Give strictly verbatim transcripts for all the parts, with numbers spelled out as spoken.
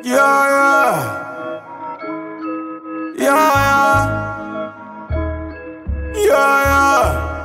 Yeah, yeah. Yeah, yeah. Yeah, yeah.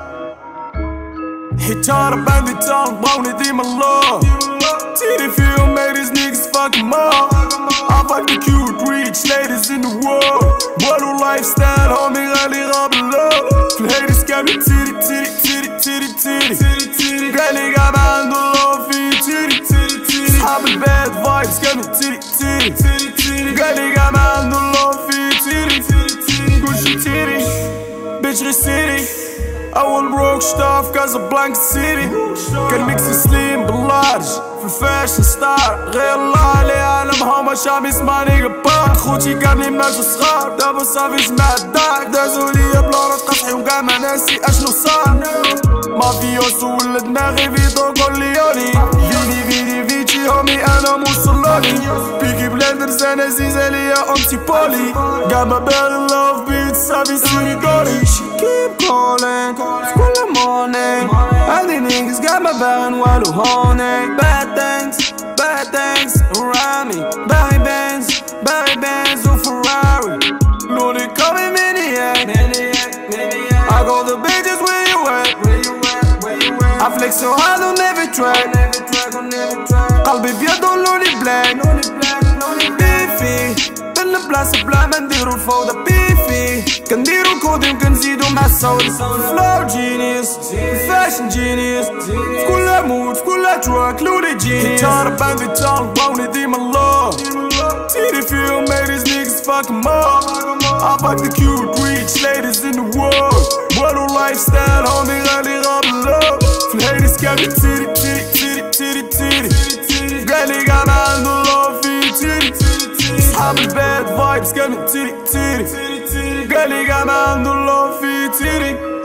Hitara bandit tongue, bone demon law. T D film made these niggas fuck him up. I fuck the cute rich ladies in the world. Bolo lifestyle, homie, rally rub love. The haters got me titty, titty, titty, titty, titty. Granny got my hand on love for you, titty, titty, titty. I'm in bad vibes, got me titty, titty, titty. Granny got my hand on love for you, titty, titty, titty. Gucci titty, bitch the city. أول روك ستار في كازابلانكا سيتي. كان ميكس سليم باللارج في الفاشن ستار. غير الله عليه عالم هما شام يسمعني قبار. خوتي كاملين ماشو صغار دابا صافي جمع الدار. دازو ليا بلا رد قصحي وكاع ما ناسي اشنو صار. مافيوس ولا دماغي فيدو كوليوني. فيني فيني فيتشي هومي انا موصلوني. بيكي بلندرز انا زيزة ليا انتي بولي. Got my belly love beats صافي سيري دوري. She keep calling في كل morning. هادي niggas got my back والو هوني. Bad things, bad things around me. Barry Benz, Barry Benz و Ferrari. No they call me maniac. I go the bitches where you at. I flex so hard on every track. قلبي بيض ولوني بلاك. بيفي بن بلاصة بلا ما نديرو الفوضى. بيفي كنديرو كودي وكنزيدو مع الصوت. فلو جينيوس فاشن جينيوس. في كل مود في كل تراك لوني جينيوس. Hitara bandit tongue بوني ديما الله. T D film made these niggas fuck him up. I fuck the cute rich ladies in the world. Bolo lifestyle homie غالي غاب love. في الهيدس got me titty titty titty titty titty. Granny got my hand on love for you titty. أصحاب الباد vibes got me titty titty. Granny got my hand on love for you titty.